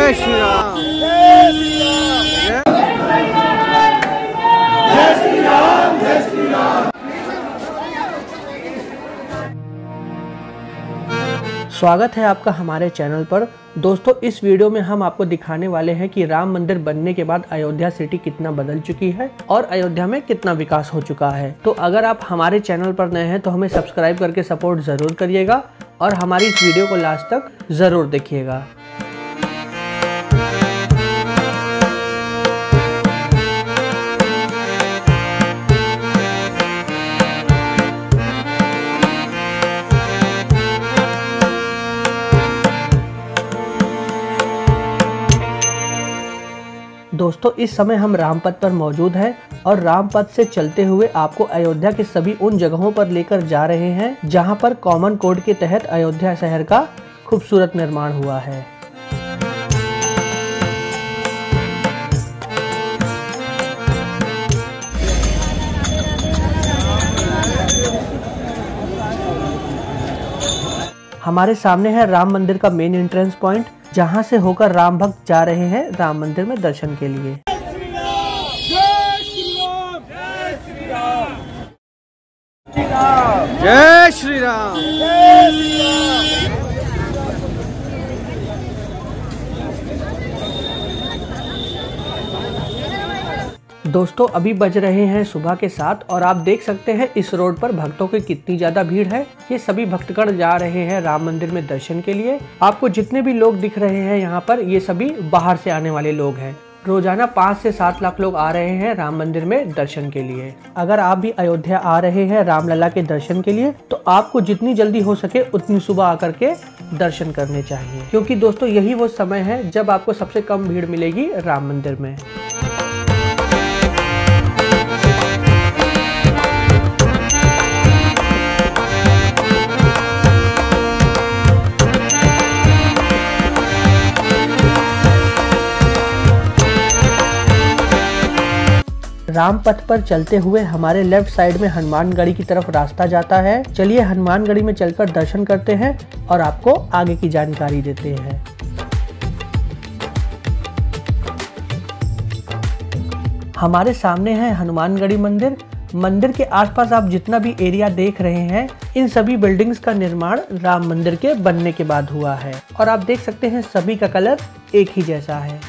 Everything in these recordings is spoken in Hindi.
जय श्री राम। जय श्री राम। जय श्री राम। स्वागत है आपका हमारे चैनल पर। दोस्तों, इस वीडियो में हम आपको दिखाने वाले हैं कि राम मंदिर बनने के बाद अयोध्या सिटी कितना बदल चुकी है और अयोध्या में कितना विकास हो चुका है। तो अगर आप हमारे चैनल पर नए हैं तो हमें सब्सक्राइब करके सपोर्ट ज़रूर करिएगा और हमारी इस वीडियो को लास्ट तक ज़रूर देखिएगा। दोस्तों, इस समय हम रामपथ पर मौजूद हैं और रामपथ से चलते हुए आपको अयोध्या के सभी उन जगहों पर लेकर जा रहे हैं जहां पर कॉमन कोड के तहत अयोध्या शहर का खूबसूरत निर्माण हुआ है। हमारे सामने है राम मंदिर का मेन एंट्रेंस पॉइंट, जहां से होकर राम भक्त जा रहे हैं राम मंदिर में दर्शन के लिए। जय श्री राम। दोस्तों, अभी बज रहे हैं सुबह के 7 और आप देख सकते हैं इस रोड पर भक्तों की कितनी ज्यादा भीड़ है। ये सभी भक्तगण जा रहे हैं राम मंदिर में दर्शन के लिए। आपको जितने भी लोग दिख रहे हैं यहाँ पर, ये सभी बाहर से आने वाले लोग हैं। रोजाना 5 से 7 लाख लोग आ रहे हैं राम मंदिर में दर्शन के लिए। अगर आप भी अयोध्या आ रहे हैं रामलला के दर्शन के लिए तो आपको जितनी जल्दी हो सके उतनी सुबह आकर के दर्शन करने चाहिए, क्योंकि दोस्तों यही वो समय है जब आपको सबसे कम भीड़ मिलेगी राम मंदिर में। राम पथ पर चलते हुए हमारे लेफ्ट साइड में हनुमानगढ़ी की तरफ रास्ता जाता है। चलिए हनुमानगढ़ी में चलकर दर्शन करते हैं और आपको आगे की जानकारी देते हैं। हमारे सामने है हनुमानगढ़ी मंदिर। मंदिर के आसपास आप जितना भी एरिया देख रहे हैं, इन सभी बिल्डिंग्स का निर्माण राम मंदिर के बनने के बाद हुआ है और आप देख सकते हैं सभी का कलर एक ही जैसा है।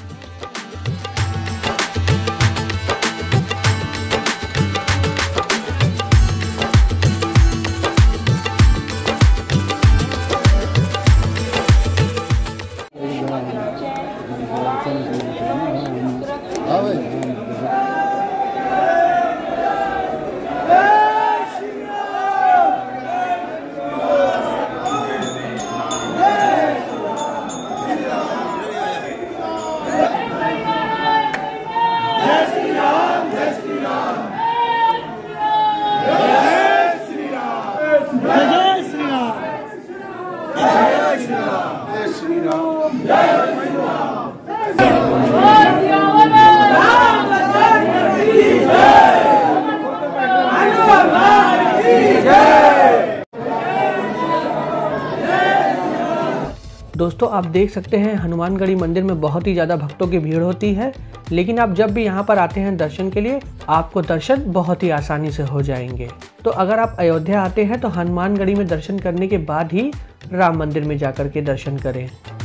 दोस्तों, आप देख सकते हैं हनुमानगढ़ी मंदिर में बहुत ही ज़्यादा भक्तों की भीड़ होती है, लेकिन आप जब भी यहाँ पर आते हैं दर्शन के लिए आपको दर्शन बहुत ही आसानी से हो जाएंगे। तो अगर आप अयोध्या आते हैं तो हनुमानगढ़ी में दर्शन करने के बाद ही राम मंदिर में जाकर के दर्शन करें।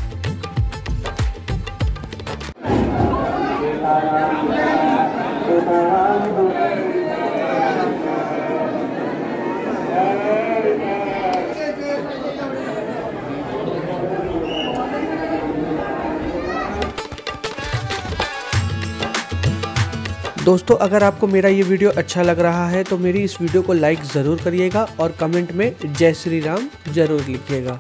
दोस्तों, अगर आपको मेरा ये वीडियो अच्छा लग रहा है तो मेरी इस वीडियो को लाइक ज़रूर करिएगा और कमेंट में जय श्री राम ज़रूर लिखिएगा।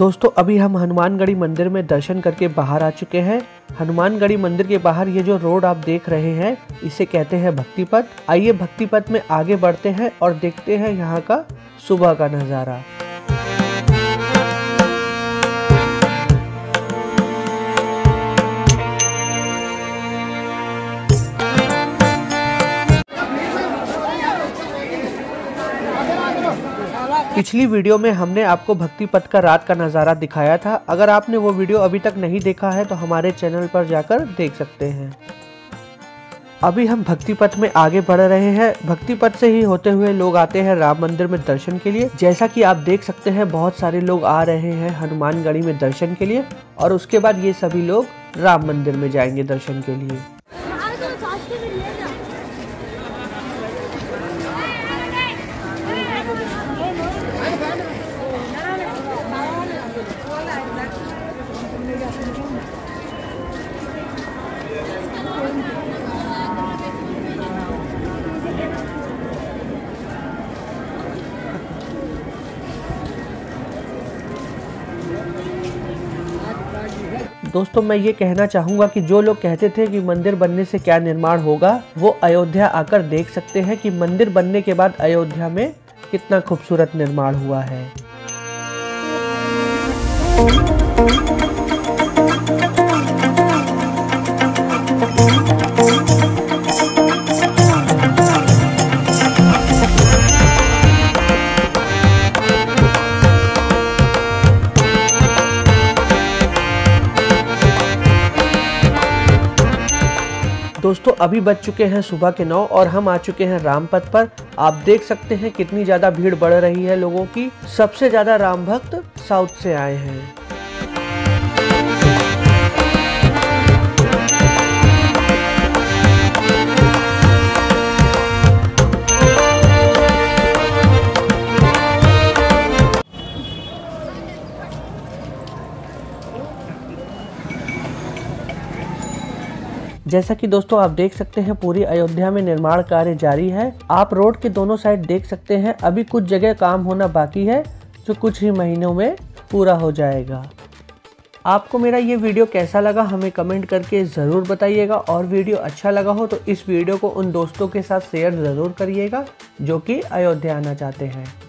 दोस्तों अभी हम हनुमानगढ़ी मंदिर में दर्शन करके बाहर आ चुके हैं। हनुमानगढ़ी मंदिर के बाहर ये जो रोड आप देख रहे हैं इसे कहते हैं भक्ति पथ। आइए भक्ति पथ में आगे बढ़ते हैं और देखते हैं यहाँ का सुबह का नज़ारा। पिछली वीडियो में हमने आपको भक्ति पथ का रात का नज़ारा दिखाया था। अगर आपने वो वीडियो अभी तक नहीं देखा है तो हमारे चैनल पर जाकर देख सकते हैं। अभी हम भक्ति पथ में आगे बढ़ रहे हैं। भक्ति पथ से ही होते हुए लोग आते हैं राम मंदिर में दर्शन के लिए। जैसा कि आप देख सकते हैं बहुत सारे लोग आ रहे हैं हनुमानगढ़ी में दर्शन के लिए और उसके बाद ये सभी लोग राम मंदिर में जाएंगे दर्शन के लिए। दोस्तों मैं ये कहना चाहूँगा कि जो लोग कहते थे कि मंदिर बनने से क्या निर्माण होगा, वो अयोध्या आकर देख सकते हैं कि मंदिर बनने के बाद अयोध्या में कितना खूबसूरत निर्माण हुआ है। दोस्तों अभी बज चुके हैं सुबह के 9 और हम आ चुके हैं रामपथ पर। आप देख सकते हैं कितनी ज्यादा भीड़ बढ़ रही है लोगों की। सबसे ज्यादा राम भक्त साउथ से आए हैं। जैसा कि दोस्तों आप देख सकते हैं पूरी अयोध्या में निर्माण कार्य जारी है। आप रोड के दोनों साइड देख सकते हैं। अभी कुछ जगह काम होना बाकी है जो कुछ ही महीनों में पूरा हो जाएगा। आपको मेरा ये वीडियो कैसा लगा हमें कमेंट करके ज़रूर बताइएगा और वीडियो अच्छा लगा हो तो इस वीडियो को उन दोस्तों के साथ शेयर ज़रूर करिएगा जो कि अयोध्या आना चाहते हैं।